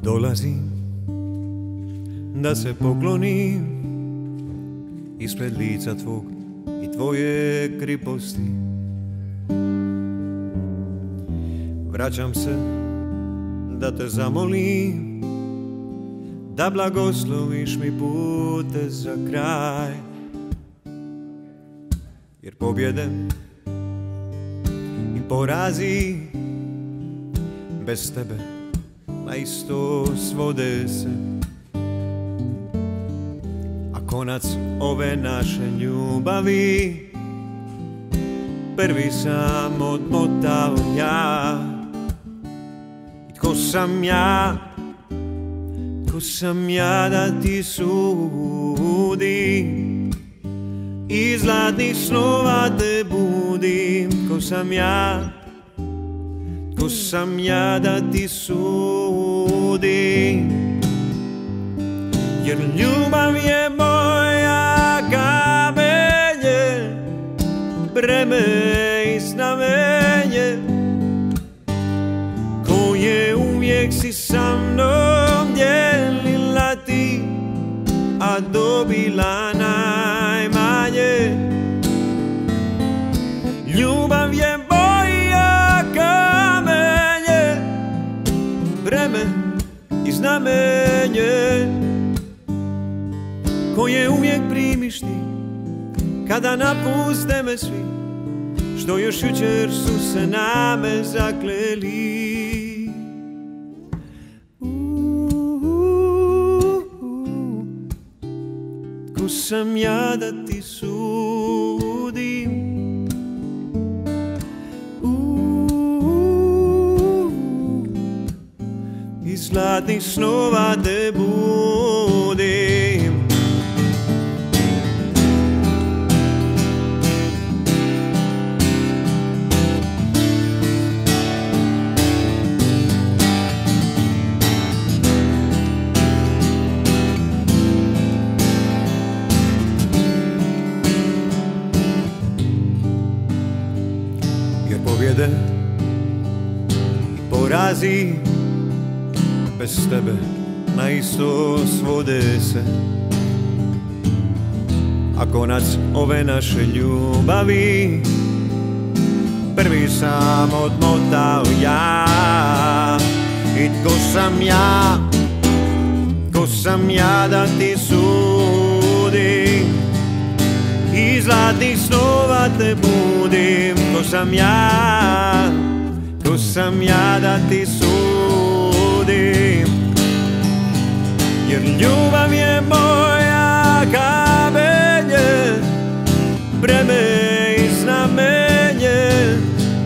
Dolazim da se poklonim ispred lica tvog i tvoje kriposti. Vraćam se da te zamolim da blagosloviš mi pute za kraj, jer pobjede i porazi bez tebe na isto svode se, a konac ove naše ljubavi prvi sam odmotao ja. Tko sam ja, tko sam ja da ti sudim, iz zlatnih snova te budim. Tko sam ja, tko sam ja da ti sudim, jer ljubav je moja kamenje, breme i znamenje, koje uvijek si sa mnom dijelila ti, a dobila najmanje. Ljubav je moja kamenje, breme i znamenje, koje uvijek primiš ti kada napuste me svi, što još jučer su se na me zakleli. Tko sam ja da ti sudim, iz zlatnih snova te budim. Jer pobjede i porazi bez tebe na isto svode se, a konac ove naše ljubavi prvi sam odmotao ja. I tko sam ja, tko sam ja da ti sudim, iz zlatnih snova te budim. Tko sam ja, tko sam ja da ti sudim, jer ljubav je moja kamenje, breme i znamenje,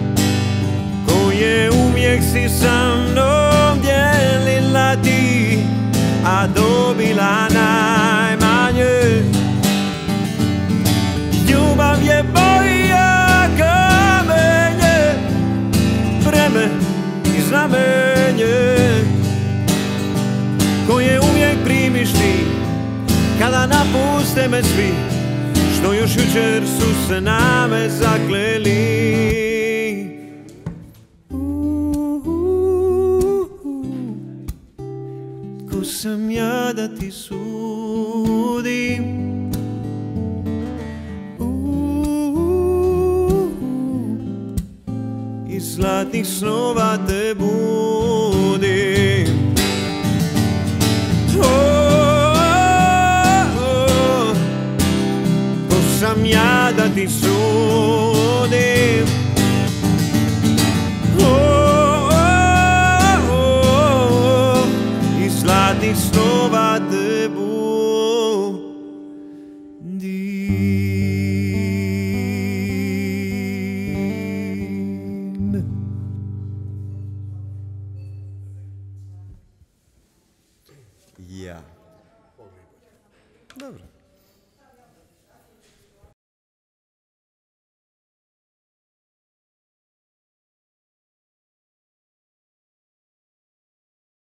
koje uvijek si sa mnom dijelila ti, a dobila najmanje. Ljubav je moja kamenje, breme i znamenje, koje uvijek primiš ti kada napuste me svi, što još jučer su se na me zakleli. Tko sam ja da ti sudim, iz zlatnih snova te budim. Tko sam ja da ti sudim, iz zlatnih snova te budim.